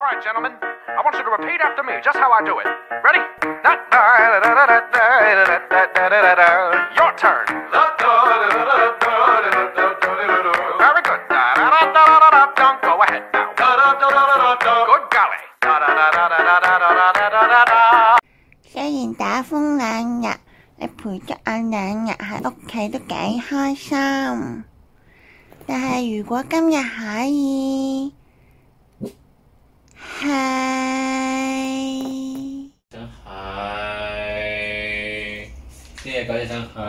right, gentlemen. I want you to repeat after me, just how I do it. Ready? Your turn. Very good. Go ahead now. Good golly. 雖然打風兩日，你陪咗我2日喺屋企都幾開心。但係如果今日可以，係真係啲嘢講嘢真係。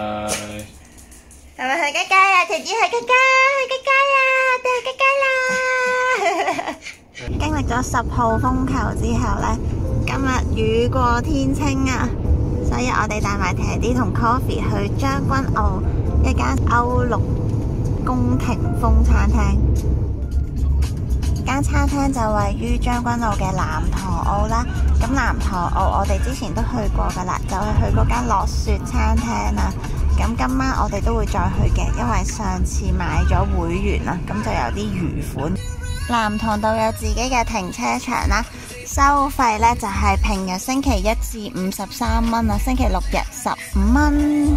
係咪去街街啊？條子去街街，去街街啦！我哋去街街啦！經歷咗10號風球之後呢，今日雨過天青啊，所以我哋帶埋 Teddy 同 Coffee 去將軍澳一間歐陸宮廷風餐廳。間餐廳就位於將軍澳嘅南塘澳啦。咁南塘澳我哋之前都去過㗎啦，就係去嗰間落雪餐廳啦。咁今晚我哋都會再去嘅，因為上次買咗會員啦，咁就有啲餘款。南塘道有自己嘅停車場啦，收費呢就係平日星期1至5 13蚊啦，星期6日15蚊。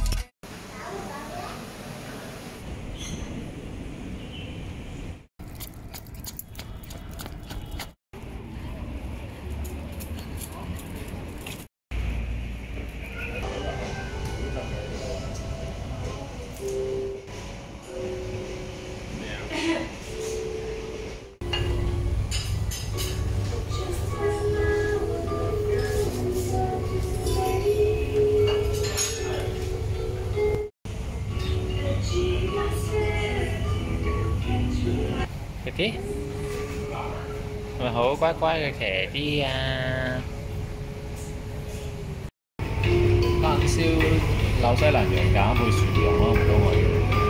Teddy 係咪好乖乖嘅Teddy啊？炭燒紐西蘭羊架配薯蓉咯，唔到我要。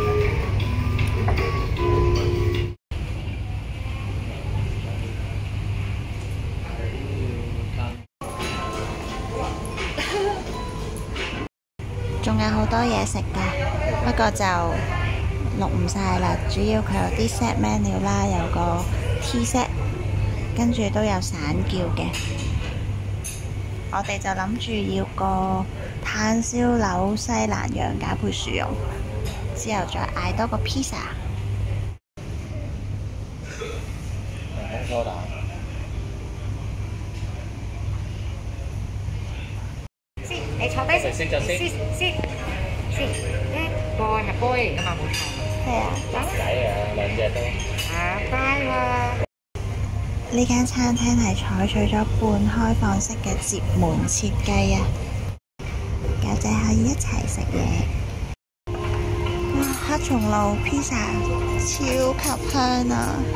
仲有好多嘢食㗎，不過就錄唔晒啦。主要佢有啲 set menu 啦，有個 tea set， 跟住都有散叫嘅。我哋就諗住要個炭燒紐西蘭羊架配薯蓉，之後再嗌多個 pizza。 紅梳打。 你坐低食就先。 先，一個係杯嚟㗎嘛，冇錯。 係啊， 仔啊，2隻都。 啊，拜喎！ 呢間餐廳係採取咗半開放式嘅接門設計啊，家姐可以一齊食嘢。哇，黑松露 pizza 超級香啊！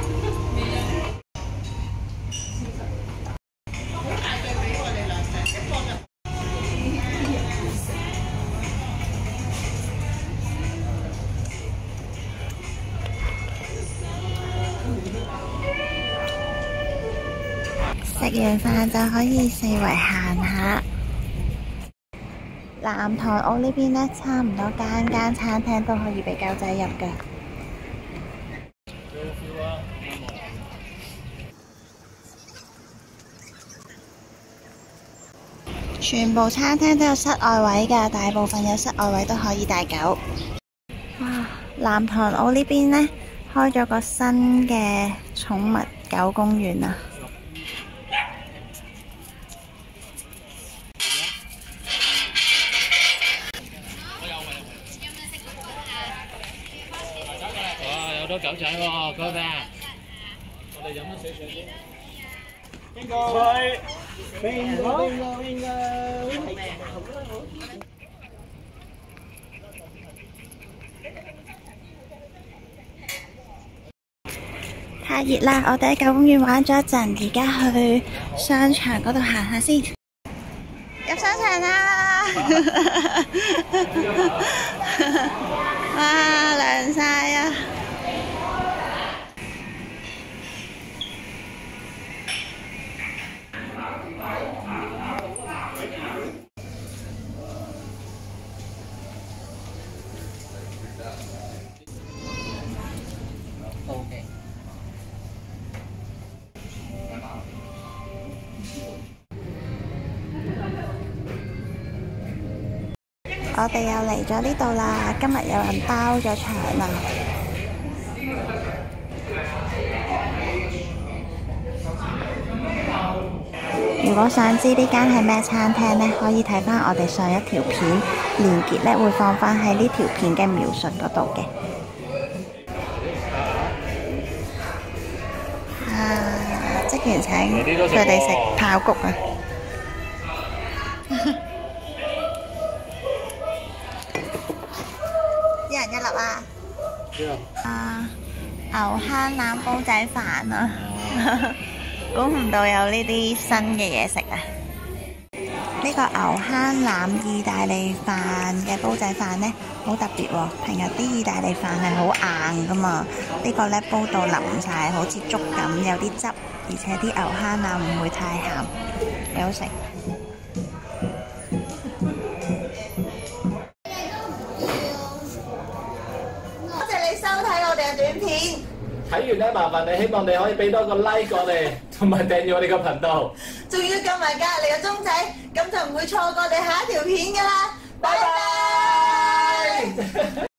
食完飯就可以四圍行下。南塘澳呢邊呢，差唔多間間餐廳都可以俾狗仔入㗎。全部餐廳都有室外位㗎，大部分有室外位都可以帶狗。哇！南塘澳呢邊呢，開咗個新嘅寵物狗公園啊！ 好多狗仔喎，嗰邊。我哋飲咗水先。邊個？邊個？ 太熱啦！我哋喺狗公園玩咗一陣，而家去商場嗰度行下先。入商場啦！哇，涼晒啊！ 我哋又嚟咗呢度啦，今日有人包咗場啦。如果想知呢間係咩餐廳呢，可以睇翻我哋上一條片，連結呢會放翻喺呢條片嘅描述嗰度嘅。職員請佢哋食爆谷啊！一人一粒啊！牛坑腩煲仔飯啊！估唔到有呢啲新嘅嘢食啊！呢個牛坑腩意大利飯嘅煲仔飯呢，好特別喎。平日啲意大利飯係好硬噶嘛，呢個呢煲到腍晒，好似粥咁，有啲汁，而且啲牛坑腩唔會太鹹，幾好食。多謝你收睇我哋嘅短片。 睇完咧，麻煩你希望你可以俾多個 like 我哋，同埋訂閱我哋個頻道。 仲要撳埋隔離個鐘仔，咁就唔會錯過我哋下一條片㗎啦。拜拜。